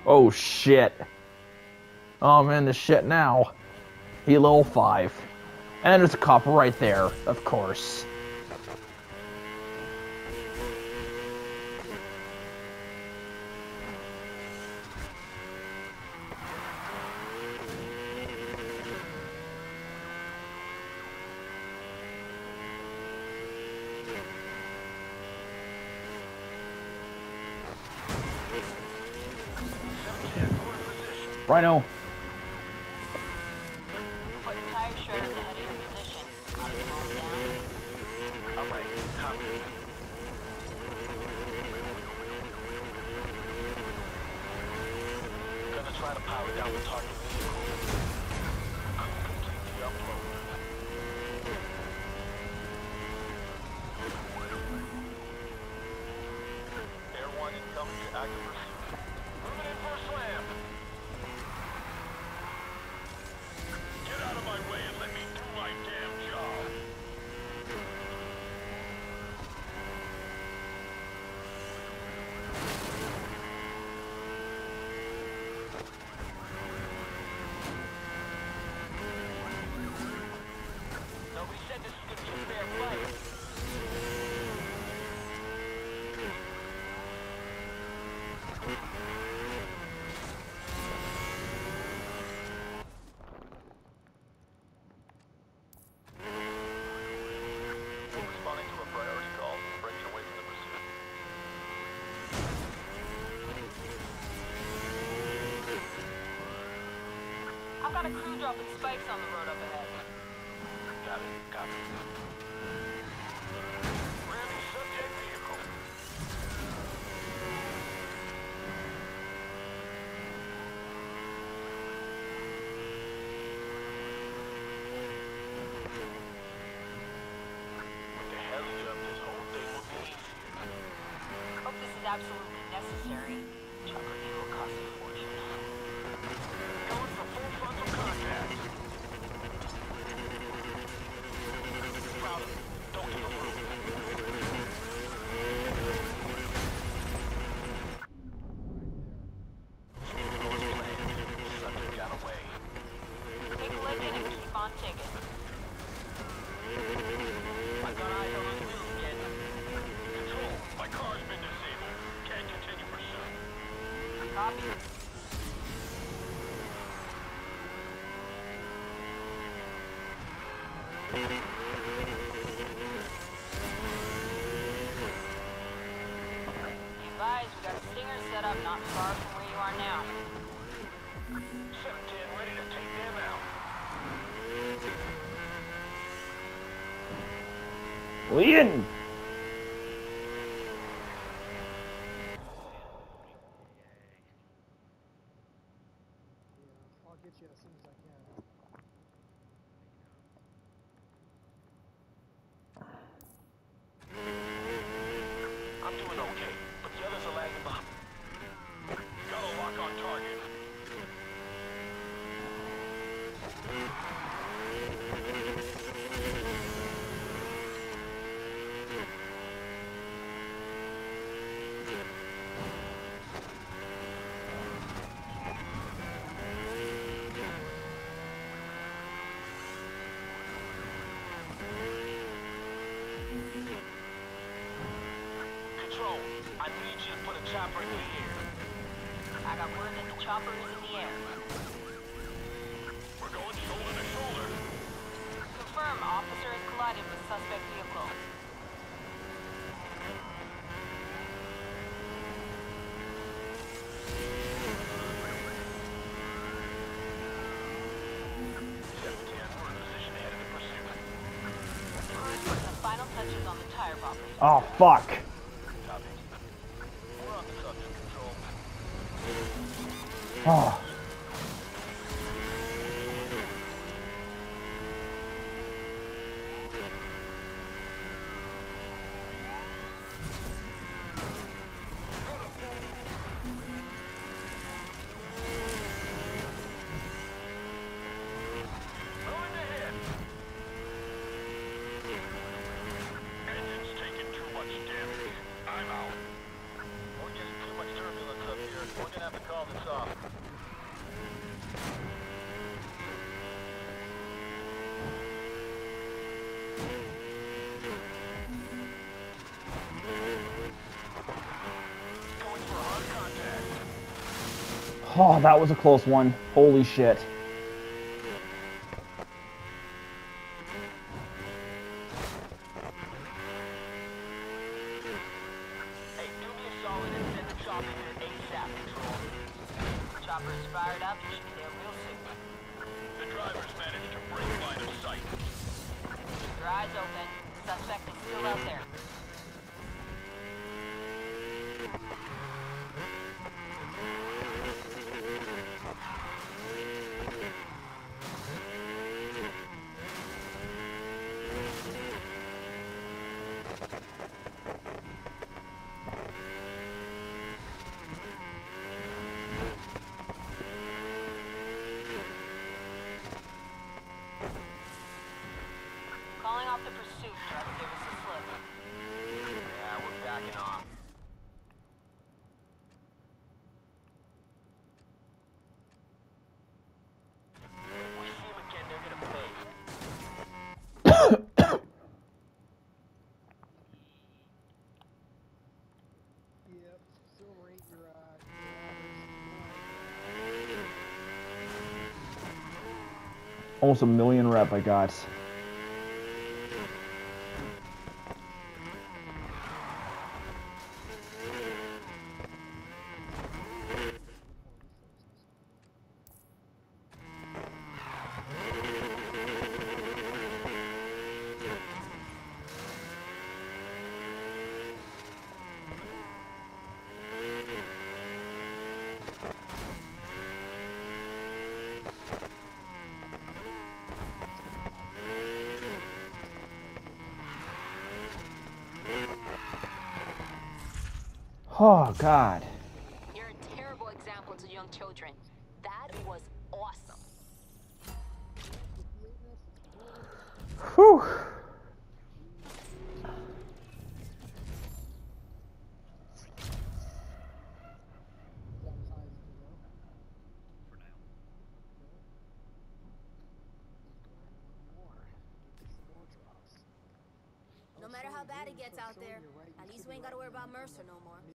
Oh shit. Oh, I'm in the shit now. He level 5. And there's a cop right there, of course. Rhino. Put tire shredders ahead of your position. I'll slow them down. Alright, copy. Gonna try to power down the target vehicle. Completely upload. Air 1 incoming to active pursuit. Moving in for a slam. Get out of my way and let me do my damn job. Nobody said this was gonna be a fair fight. Responding to a priority call, breaking away from the pursuit. I've got a crew dropping spikes on the road up ahead. Got it, got it. Ramming subject vehicle. With the heli up, this whole thing will be easier. Hope this is absolutely necessary. Chopper fuel costs a fortune. Going for full frontal contact. Proud of it. Don't give a move. Subject got away. Take a leg in and keep on taking. I got eyes on the move, kid. Control, my car's been disabled. Can't continue pursuit. Copy. Be advised, we got a stinger set up not far from where you are now. 710 ready to take them out. Leon! I'll get you as soon as I can. I'm doing okay, but the others are lagging behind. Got a lock on target. Control, I need you to put a chopper in the air. I got word that the chopper is in the air. We're going shoulder to shoulder. Confirm, officer has collided with suspect vehicle. We're in position ahead of the pursuit. Crew is putting the final touches on the tire bumper. Oh, fuck. Copy. We're on the subject, control. Oh. Going ahead. Engine's taking too much damage. I'm out. We're getting too much turbulence up here. We're gonna have to call helmet's off. Going for hard contact. Oh, that was a close one. Holy shit. Hey, do me a solid and send the chopper here ASAP, Control. Chopper's fired up. You should be there real soon. The driver's managed to break line of sight. Keep your eyes open. Suspect is still out there. Calling off the pursuit. Try to give us a slip. Yeah, we're backing off. If we see him again, they're gonna pay. Yep. Silver 8, you're Almost a million rep I got. Oh, God. You're a terrible example to young children. That was awesome. Whew. No matter how bad it gets out there, at least we ain't gotta worry about Mercer no more.